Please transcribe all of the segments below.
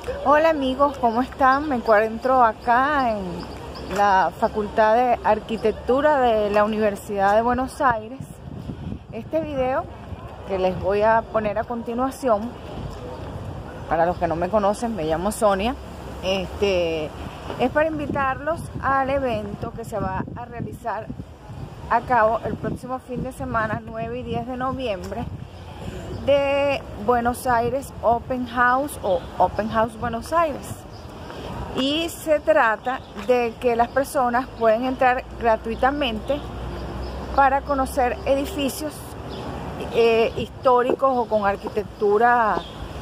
Hola amigos, ¿cómo están? Me encuentro acá en la Facultad de Arquitectura de la Universidad de Buenos Aires. Este video que les voy a poner a continuación, para los que no me conocen, me llamo Sonia, es para invitarlos al evento que se va a realizar a cabo el próximo fin de semana, 9 y 10 de noviembre, de Buenos Aires Open House o Open House Buenos Aires. Y se trata de que las personas pueden entrar gratuitamente para conocer edificios históricos o con arquitectura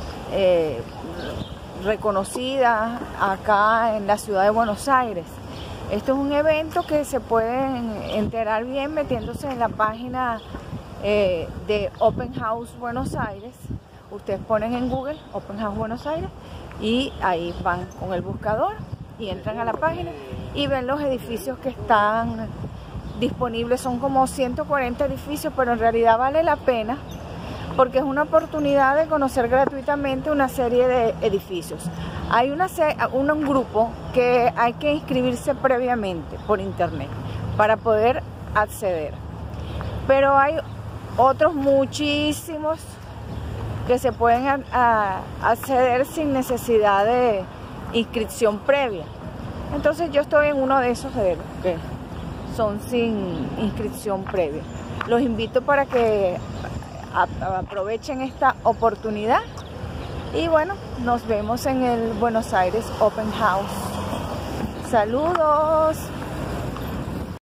reconocida acá en la ciudad de Buenos Aires. Esto es un evento que se pueden enterar bien metiéndose en la página de Open House Buenos Aires. Ustedes ponen en Google Open House Buenos Aires y ahí van con el buscador y entran a la página y ven los edificios que están disponibles. Son como 140 edificios, pero en realidad vale la pena porque es una oportunidad de conocer gratuitamente una serie de edificios. Hay un grupo que hay que inscribirse previamente por internet para poder acceder, pero hay otros muchísimos que se pueden acceder sin necesidad de inscripción previa. Entonces yo estoy en uno de esos que son sin inscripción previa. Los invito para que aprovechen esta oportunidad y bueno, nos vemos en el Buenos Aires Open House. Saludos.